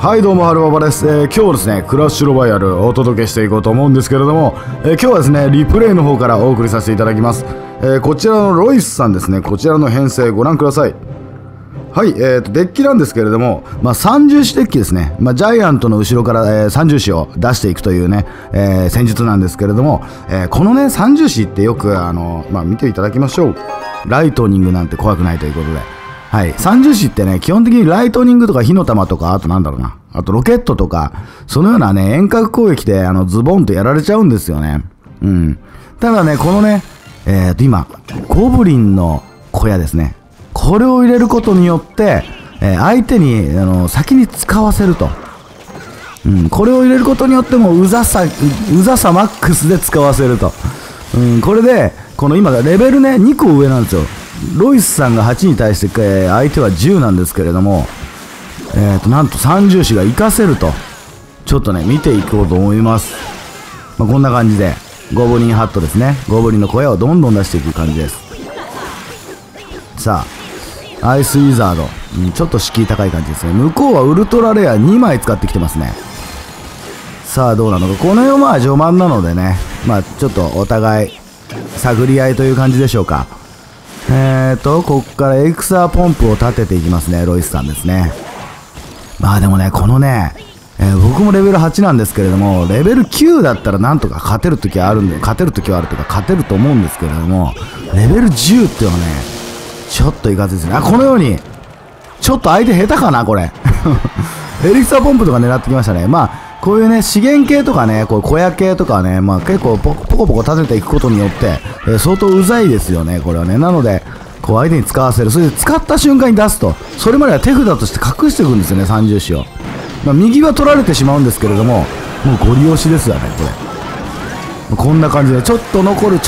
はい、どうも、はるばばです。今日はですね、クラッシュロワイヤルをお届けしていこうと思うんですけれども、今日はですね、リプレイの方からお送りさせていただきます。こちらのロイスさんですね、こちらの編成ご覧ください。はい、デッキなんですけれども、三重視デッキですね。ジャイアントの後ろから、三重視を出していくというね、戦術なんですけれども、このね、三重視ってよく、見ていただきましょう。ライトニングなんて怖くないということで。はい。三重視ってね、基本的にライトニングとか火の玉とか、あとなんだろうな。あとロケットとか、そのようなね、遠隔攻撃で、ズボンとやられちゃうんですよね。うん。ただね、このね、今、ゴブリンの小屋ですね。これを入れることによって、相手に、先に使わせると。うん。これを入れることによっても、うざさマックスで使わせると。うん。これで、この今、レベルね、2個上なんですよ。ロイスさんが8に対して、相手は10なんですけれども、なんと三重視が活かせると。ちょっとね、見ていこうと思います。こんな感じで、ゴブリンハットですね。ゴブリンの声をどんどん出していく感じです。さあ、アイスウィザード。ちょっと敷居高い感じですね。向こうはウルトラレア2枚使ってきてますね。さあ、どうなのか。この辺は序盤なのでね、ちょっとお互い、探り合いという感じでしょうか。こっからエクサーポンプを立てていきますね、ロイスさんですね。でもね、このね、僕もレベル8なんですけれども、レベル9だったらなんとか勝てる時はあるというか、勝てると思うんですけれども、レベル10っていうのはね、ちょっといかずですね。このように、ちょっと相手下手かな、これ。エリクサーポンプとか狙ってきましたね。こういうね、資源系とかね、こういう小屋系とかはね、結構ポコポコ立てていくことによって、相当うざいですよね、これはね。なので、こう相手に使わせる。それで使った瞬間に出すと。それまでは手札として隠していくんですよね、三重視を。右は取られてしまうんですけれども、もうゴリ押しですよね、これ。こんな感じで、ちょっと残った。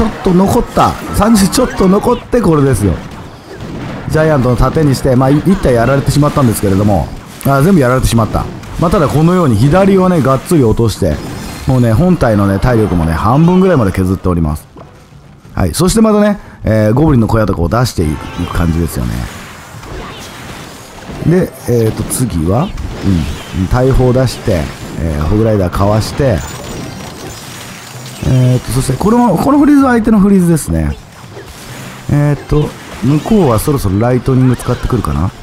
三重視ちょっと残って、これですよ。ジャイアントの盾にして、一体やられてしまったんですけれども、全部やられてしまった。ただこのように左をね、がっつり落として、もうね、本体のね、体力もね、半分ぐらいまで削っております。はい。そしてまたね、ゴブリンの小屋とかを出していく感じですよね。で、次は、大砲出して、ホグライダーかわして、そして、このフリーズは相手のフリーズですね。向こうはそろそろライトニング使ってくるかな。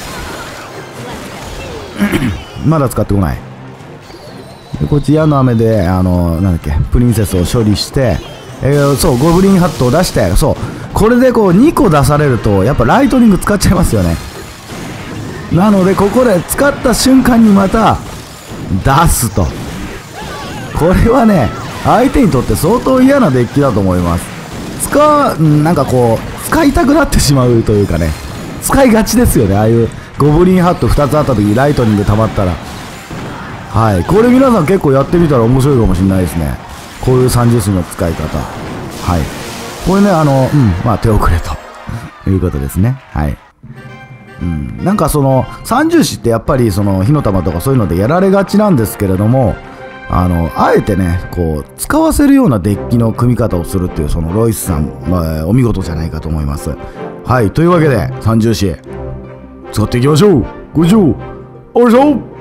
まだ使ってこない。でこっち矢の雨で、なんだっけ、プリンセスを処理して、そう、ゴブリンハットを出して、そう、これでこう2個出されると、やっぱライトニング使っちゃいますよね。なので、ここで使った瞬間にまた、出すと。これはね、相手にとって相当嫌なデッキだと思います。なんかこう、使いたくなってしまうというかね、使いがちですよね、ああいうゴブリンハット2つあった時にライトニング溜まったら。はい、これ皆さん結構やってみたら面白いかもしれないですね。こういう三重視の使い方。はい。これね、手遅れということですね。はい。なんか三重視ってやっぱり火の玉とかそういうのでやられがちなんですけれども、あえてね、こう、使わせるようなデッキの組み方をするっていう、ロイスさん、お見事じゃないかと思います。はい。というわけで、三重視、使っていきましょう。ご視聴ありがとうございました。